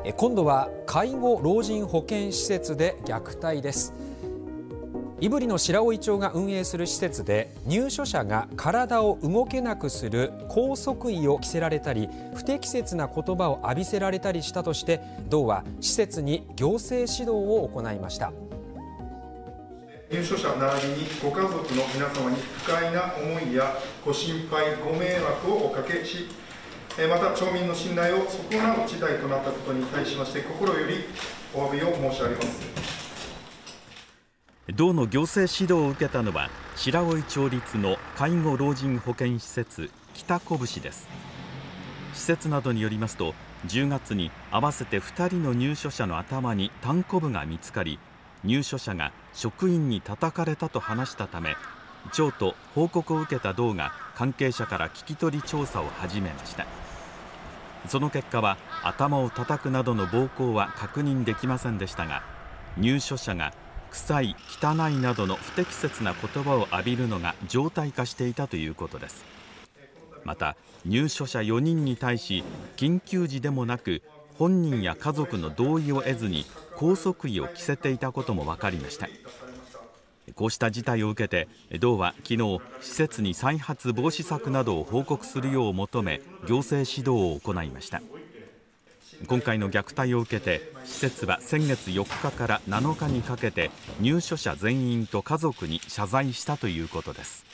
今度は介護老人保健施設で虐待です。胆振の白老町が運営する施設で入所者が体を動けなくする拘束衣を着せられたり不適切な言葉を浴びせられたりしたとして道は施設に行政指導を行いました。 入所者並びにご家族の皆様に不快な思いやご心配ご迷惑をおかけし、また町民の信頼を損なう事態となったことに対しまして心よりお詫びを申し上げます。 道の行政指導を受けたのは白老町立の介護老人保健施設北拳です。施設などによりますと10月に合わせて2人の入所者の頭にたんこぶが見つかり、入所者が職員に叩かれたと話したため、町と報告を受けた道が関係者から聞き取り調査を始めました。その結果は頭を叩くなどの暴行は確認できませんでしたが、入所者が臭い、汚いなどの不適切な言葉を浴びるのが常態化していたということです。また入所者4人に対し緊急時でもなく本人や家族の同意を得ずに拘束衣を着せていたことも分かりました。こうした事態を受けて道は昨日施設に再発防止策などを報告するよう求め行政指導を行いました。今回の虐待を受けて施設は先月4日から7日にかけて入所者全員と家族に謝罪したということです。